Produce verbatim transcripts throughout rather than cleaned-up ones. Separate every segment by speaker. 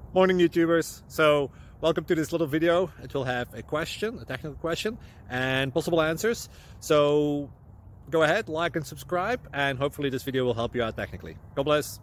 Speaker 1: Morning YouTubers. So welcome to this little video. It will have a question, a technical question, and possible answers. So go ahead, like and subscribe, and hopefully this video will help you out technically. God bless.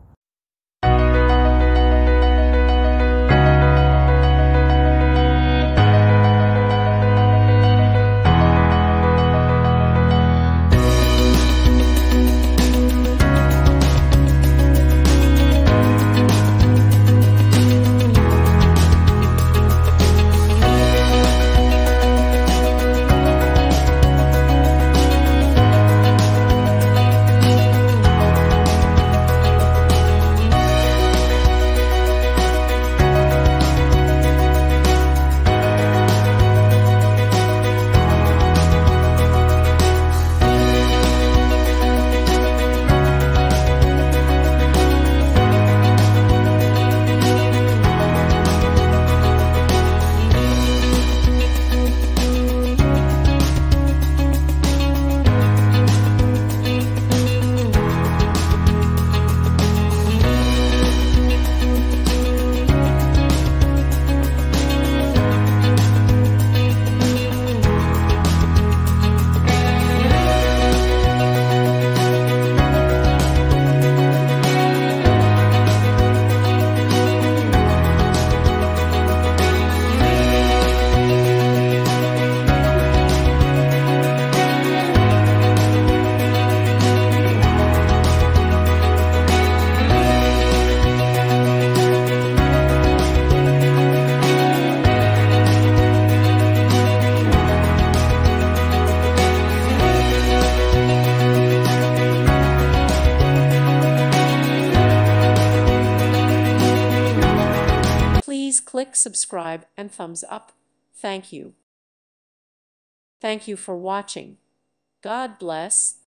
Speaker 2: Please click subscribe and thumbs up. Thank you. Thank you for watching. God bless.